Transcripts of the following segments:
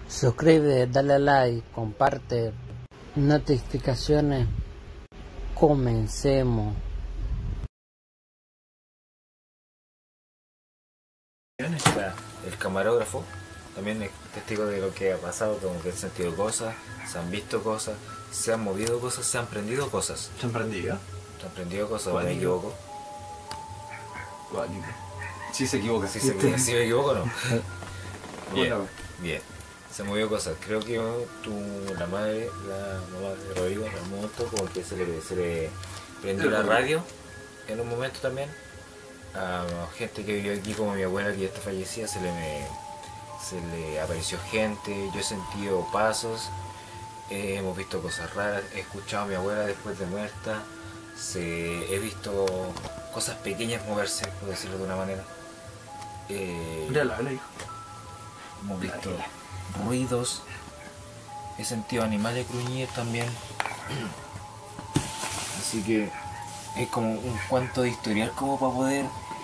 Suscríbete, dale like, comparte, notificaciones. Comencemos. El camarógrafo también es testigo de lo que ha pasado, como que han sentido cosas, se han visto cosas, se han movido cosas, se han prendido cosas. ¿Se han prendido? Se han prendido cosas, ¿Cuál me libro? equivoco. ¿Cuál libro? Sí se equivoca. Si me equivoco, no. Bien, Bueno. bien. Se han movido cosas. Creo que la mamá de Rodrigo, en un momento, como que se le prendió la radio en un momento también. A gente que vivió aquí, como mi abuela que ya está fallecida, se le apareció gente, yo he sentido pasos, hemos visto cosas raras, he escuchado a mi abuela después de muerta, he visto cosas pequeñas moverse, por decirlo de una manera. Hijo. Hemos visto ruidos, he sentido animales gruñir también. Así que es como un cuento de historial como para poder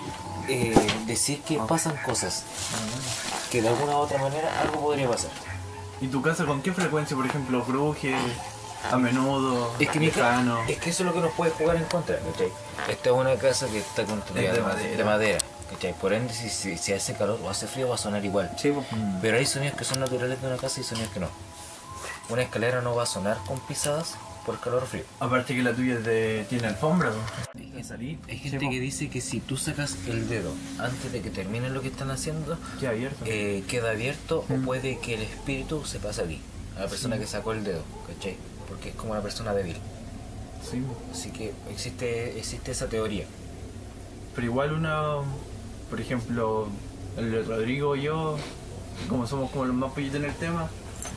decir que pasan cosas, que de alguna u otra manera algo podría pasar. ¿Y tu casa con qué frecuencia, por ejemplo, cruje, a menudo, Es que lejano? es que eso es lo que nos puede jugar en contra, ¿cachai? Esta es una casa que está construida Es de madera. ¿cachai? Por ende, si hace calor o hace frío va a sonar igual. Sí, pues. Pero hay sonidos que son naturales de una casa y sonidos que no. Una escalera no va a sonar con pisadas por calor o frío. Aparte que la tuya tiene alfombra, pues. Hay gente que dice que si tú sacas el dedo antes de que terminen lo que están haciendo, Queda abierto. queda abierto o puede que el espíritu se pase a ti, a la persona que sacó el dedo, ¿cachai? Porque es como una persona débil. Sí, pues. Así que existe esa teoría. Pero igual por ejemplo, el Rodrigo y yo, como somos como los más pollitos en el tema,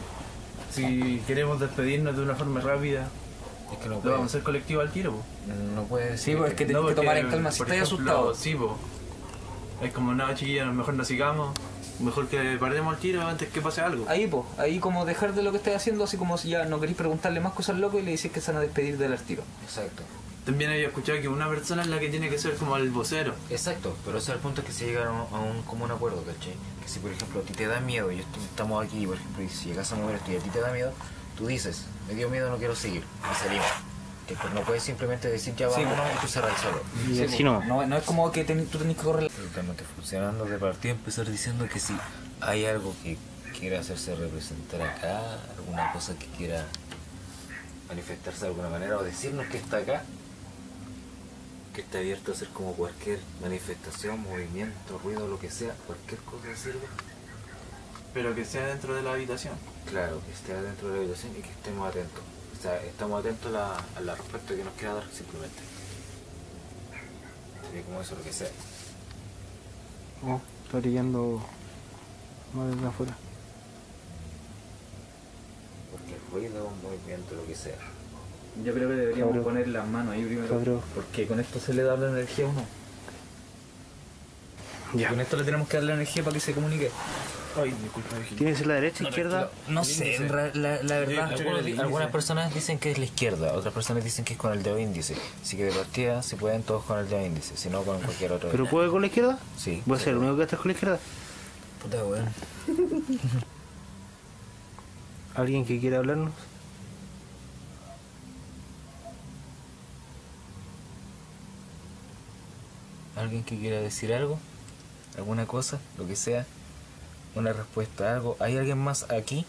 si queremos despedirnos de una forma rápida, Es que no lo puede, vamos a hacer colectivo al tiro, pues. no puede decir. Sí, pues es que tenés que porque, tomar en calma si por estás ejemplo, asustado. Sí, pues. Es como, no, chiquillos, mejor no sigamos, mejor que paremos el tiro antes que pase algo. Ahí, pues, ahí como dejar de lo que estáis haciendo, así como si ya no queréis preguntarle más cosas al loco y le decís que se van a despedir del tiro. Exacto. También había escuchado que una persona es la que tiene que ser como el vocero. Exacto, pero ese es el punto que se llega a un común acuerdo, ¿cachai? Que si por ejemplo a ti te da miedo, estamos aquí, por ejemplo, y si llegas a mover esto y a ti te da miedo, tú dices, me dio miedo, no quiero seguir, y salimos. Que pues no puedes simplemente decir ya Sí, vámonos y tú cerrar solo. Sí, así pues, no es como que tú tenés que correr. Totalmente funcionando de partida, empezar diciendo que si hay algo que quiera hacerse representar acá, alguna cosa que quiera manifestarse de alguna manera o decirnos que está acá, que está abierto a hacer como cualquier manifestación, movimiento, ruido, lo que sea, cualquier cosa sirve. Pero que sea dentro de la habitación. Claro, que esté dentro de la habitación y que estemos atentos. O sea, estamos atentos a la respuesta que nos quiera dar simplemente. Sería como eso lo que sea. Oh, está brillando más desde afuera. Porque el ruido, un movimiento, lo que sea. Yo creo que deberíamos Cabrón. poner las manos ahí primero. Cabrón. Porque con esto se le da la energía a uno. Ya. Con esto le tenemos que dar la energía para que se comunique. Ay, disculpa, ¿Tiene que ser la derecha, izquierda? No sé, la verdad, algunas personas dicen que es la izquierda, otras personas dicen que es con el dedo índice. Así que de partida se pueden todos con el dedo índice, si no con cualquier otro. ¿Pero puede con la izquierda? Sí. ¿Voy a ser el único que está con la izquierda? Puta weón. ¿Alguien que quiera hablarnos? ¿Alguien que quiera decir algo? ¿Alguna cosa? Lo que sea. Una respuesta a algo. ¿Hay alguien más aquí?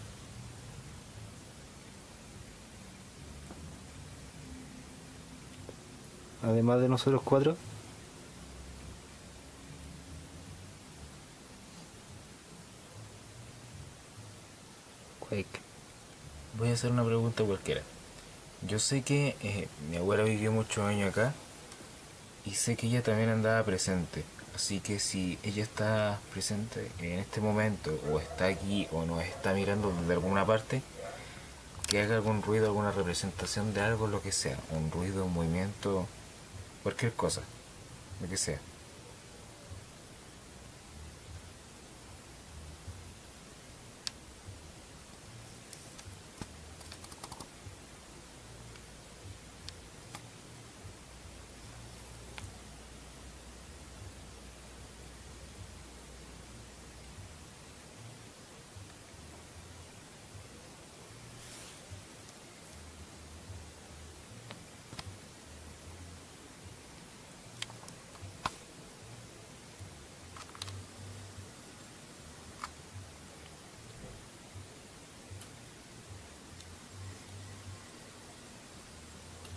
Además de nosotros cuatro. Quake. Voy a hacer una pregunta cualquiera. Yo sé que mi abuela vivió muchos años acá y sé que ella también andaba presente. Así que si ella está presente en este momento o está aquí o nos está mirando desde alguna parte, que haga algún ruido, alguna representación de algo, lo que sea. Un ruido, un movimiento, cualquier cosa, lo que sea.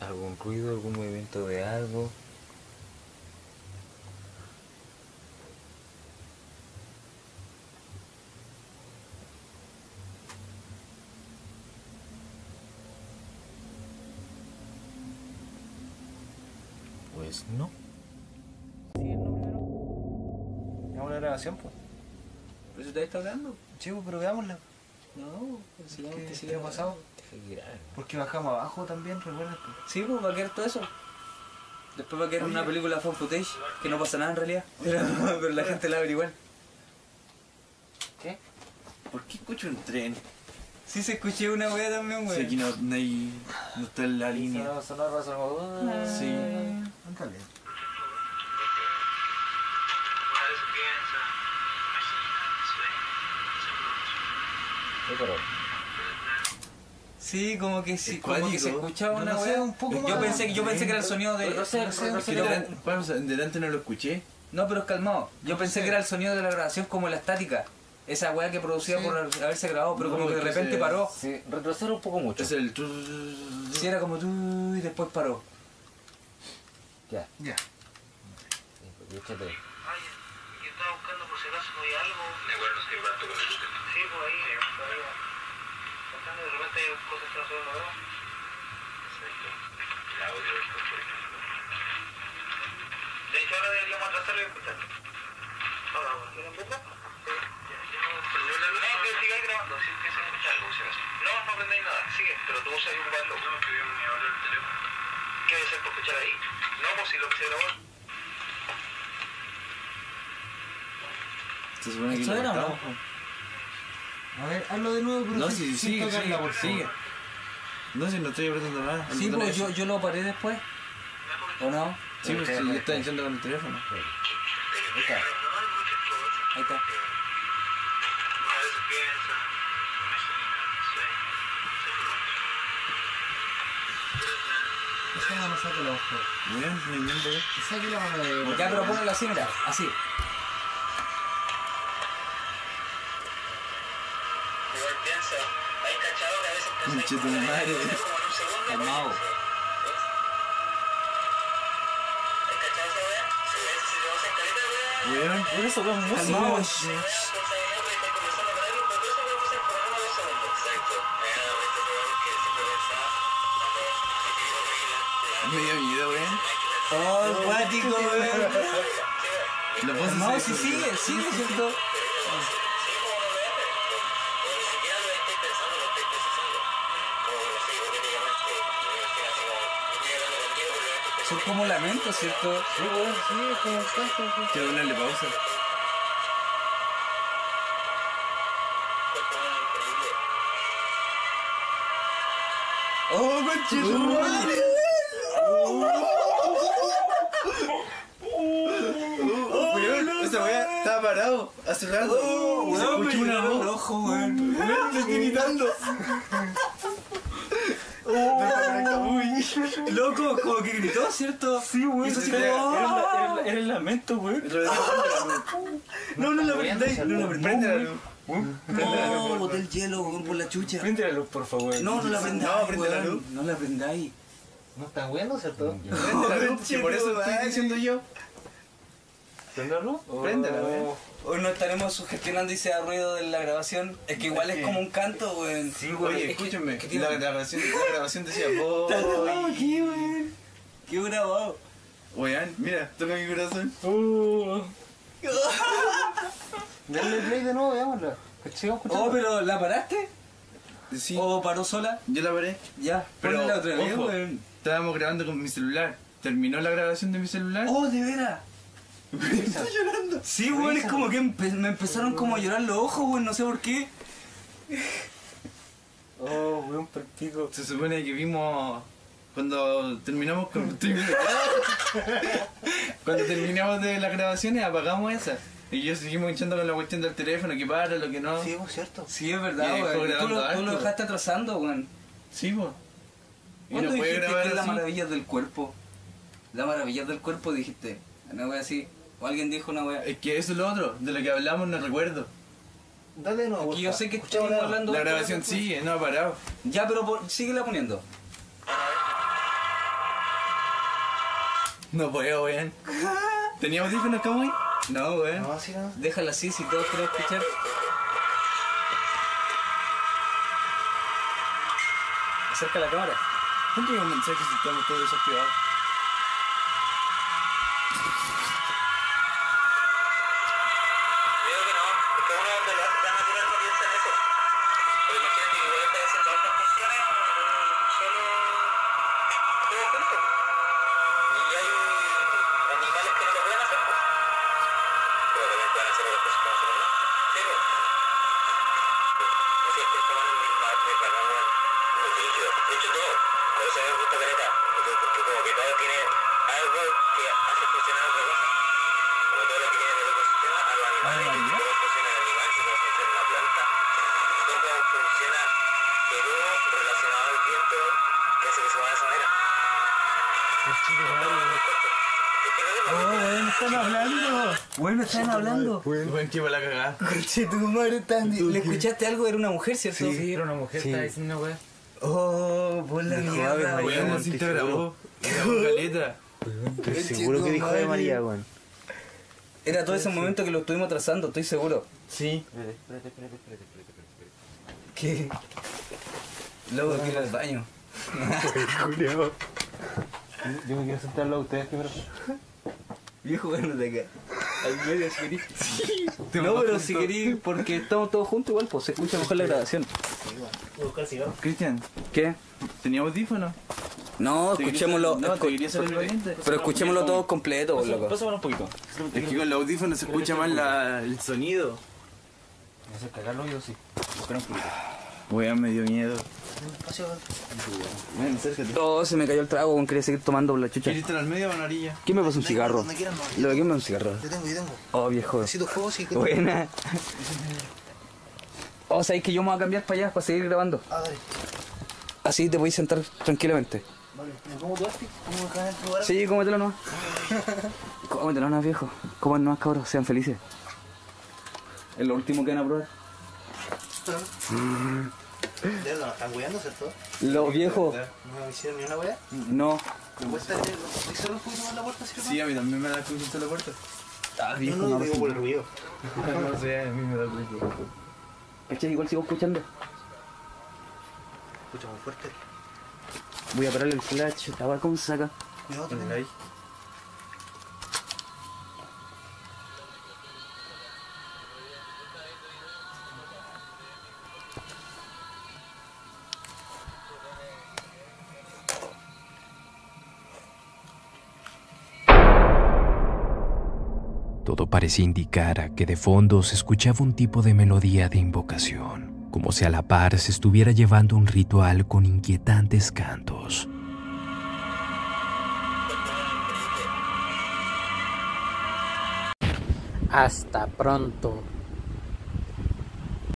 ¿Algún ruido, algún movimiento de algo? Pues no. Veamos la grabación, pues. ¿Pero eso te está hablando? Chivo, pero veámosla. No, si ¿Qué ha pasado? Porque bajamos abajo también, recuerda. Sí, pues va a quedar todo eso. Después va a quedar una película fan footage, que no pasa nada en realidad. Pero la gente la va a ver igual. ¿Qué? ¿Por qué escucho un tren? Sí, se escuché una weá también, Si weón. aquí no está en la línea. Sonar, Sí. Ándale. Sí, como que sí, Es como que cuático. se escuchaba una No sé, weá. un poco Yo más. pensé que era el sonido de. Es que delante no lo escuché. No, pero calmado. Yo pensé que era el sonido de la grabación como la estática. Esa weá que producía Sí. por haberse grabado, pero No, como que de es que repente se- paró. Sí, retroceder un poco mucho. Es el... Sí, era como tú y después paró. Ya. Ya. Sí, porque échate. Ay, yo estaba buscando por si acaso no hay algo. De acuerdo, sí, parto con el tema. Sí, pues ahí, todavía. Buscando de repente hay cosas que no se ven, ¿no? Exacto. El audio, esto, por ejemplo. De hecho, ahora deberíamos atrasarlo y escucharlo. Ahora, ¿quieren verlo? Sí. No, que sigáis grabando, si es que se escucha algo, si acaso. No, no aprendáis nada, sigue, pero tú usas un bando. No, que yo me hablo el teléfono. ¿Qué debe ser por escuchar ahí? No, pues si lo que se grabó. Se supone que ¿Esto lo era o no? cortamos. A ver, hazlo de nuevo, pero No, sin- sí, sin sigue, tocarla, por favor. sigue. No, si no estoy apretando nada. Sí, El botón pues es- yo lo paré después. ¿O no? Sí, pues sí, yo estaba echando con el teléfono. Ahí está. Ahí está. A veces piensa, imagina, sueña, se pregunta. Esa mano saca la hoja. Bien, no hay ningún bebé. Saque la mano de... Ya, pero ponlo así, mira, así. Igual piensa, hay cachado que a veces pensáis Conche tu como en madre. un segundo. Calmado. ¿Hay cachado esa wea? Si te vas en caleta, wea. Weón, Por eso vamos calmado. Me dio miedo, weón. Oh, cuático, weón. Lo puedo No, hacer. si sigue, ¿cierto? Son como lamentos, ¿cierto? Sí, weón, sí, es como un canto. Sí. Quiero ponerle pausa. ¡Oh, conchetumare! Weón, esa weá estaba parado hace rato. Y se escuchó una voz. ojo, weón. Me estoy gritando. Loco, como que gritó, ¿cierto? Sí, weón. Eso sí era el lamento, weón. No, no lo prendáis, no lo prendáis. Prende la luz. No, boté el hielo, weón, por la chucha. Prende la luz, por favor. No, no la prendáis, No, prende la weón. luz. No la prendáis. No están viendo, ¿cierto? Prende la luz, que por eso estoy diciendo yo. ¿Prenderlo? Préndela, weón. Hoy no estaremos sugestionando y sea ruido de la grabación. Es que igual es como un canto, weón. Sí, güey. Oye, escúchenme. ¿qué tiene? La grabación decía voy. Está grabado aquí, weón. ¿Qué grabado? Weón, mira, toca mi corazón. Dale play de nuevo, veámosla. Sigamos escuchando. Oh, pero ¿la paraste? Sí, ¿O paró sola? yo la paré. Ya, Pero, ponla otra vez, ojo, weón. estábamos grabando con mi celular. Terminó la grabación de mi celular. Oh, de veras. Estoy llorando. Sí, weón, es como que me empezaron como a llorar los ojos, weón, no sé por qué. Oh, weón, perpico. Se supone que vimos cuando terminamos con cuando terminamos de las grabaciones apagamos esa y yo seguimos echando con la cuestión del teléfono que para lo que no. Sí, pues, cierto. Sí, es verdad, Y dejó weón. Tú grabando lo harto. dejaste atrasando, weón. Sí, pues. Y ¿Cuándo no puede dijiste grabar que es la así. maravilla del cuerpo? La maravilla del cuerpo dijiste. Una wea así. O alguien dijo una wea. Es que eso es lo otro, de lo que hablamos no recuerdo. Dale de nuevo. Aquí yo porfa. sé que Escuchamos estamos la- hablando. La grabación sigue, no ha parado. Ya, pero síguela poniendo. No puedo, weón. ¿Tenía audífonos, Camuy? No, weón. No, así no. Déjala así si todos quieren escuchar. Acerca la cámara. ¿Cuánto llega un mensaje si estamos todos desactivados? Creo que no, porque uno donde lo hace tan natural no piensa en eso. Pero imagínate que igual está haciendo otras funciones solo juntos. Y hay animales que no lo pueden hacer, pues. Pero también pueden hacer otras cosas como nosotros, ¿no? Sí, pues. Así es que esto van a mi plataforma muy rígido. De hecho todo. Por eso me gusta Caleta. Porque como que todo tiene algo que hace funcionar otra cosa. Como todo lo que tiene del ecosistema, a los animales, cómo funciona el animal, cómo funciona la planta, cómo funciona todo relacionado al viento que hace que se mueva de esa manera. ¡Oh, weón! ¡Están hablando! Bueno, están hablando. Weón, qué la cagada. Conche, tu madre ¿le escuchaste algo? Era una mujer, ¿cierto? Sí, era una mujer, estaba diciendo una weá. Oh, por la mierda, Weón, weón. así te grabó. Grabó caleta. Estoy seguro que dijo de María, weón. Era todo ese momento que lo estuvimos trazando, estoy seguro. Sí. Espérate. ¿Qué? Luego quiero ir al baño. Yo me quiero sentarlo a ustedes primero. Viejo, bueno, de acá. Al medio, si querís. No, pero si querís, porque estamos todos juntos igual, pues se escucha mejor la grabación. Cristian, ¿Qué? ¿tenía audífonos? No, escuchémoslo. No, te quería salir valiente. Pero escuchémoslo todo completo, por loco. Pásamelo un poquito. Es que con los audífonos se escucha más el sonido. ¿Me hace cagarlo yo sí? Buscar un poquito. Weón, me dio miedo. Ven, acércate. Oh, se me cayó el trago, weón, quería seguir tomando por la chucha. ¿Quieres estar al medio o a la orilla? ¿Quién me pasa un cigarro? Donde quieran, no. ¿Lo de quién me pasa un cigarro? Yo tengo. Oh, viejo. Necesito juegos y que... Buena. Oh, sabéis que yo me voy a cambiar para allá para seguir grabando. Ah, dale. Así te podéis sentar tranquilamente. Vale. ¿Cómo tú haces? ¿Cómo acá en tu lugar? Sí, cómetelo nomás. Cómetelo nomás, viejo. Coman nomás, cabros, sean felices. Es lo último que van a probar. Ya no están weando, ¿cierto? Los viejos. No me hicieron ni una wea. No. ¿Me cuesta solo un poquito más la puerta, si Sí, a mí también me da cuenta la puerta. Ah, viejo, no, no. no, digo por el ruido. No sé, a mí me da cuenta. ¿Cachai? Igual sigo escuchando. Escucha muy fuerte. Voy a pararle el flash. A ver cómo se saca. Cuidado Ponle también. ahí. Todo parecía indicar a que de fondo se escuchaba un tipo de melodía de invocación, como si a la par se estuviera llevando un ritual con inquietantes cantos. Hasta pronto.